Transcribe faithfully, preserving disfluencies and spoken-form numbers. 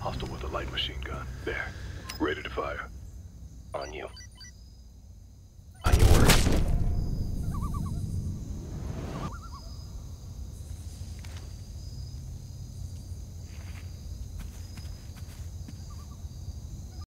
Hostile with a light machine gun. There. Ready to fire. On you.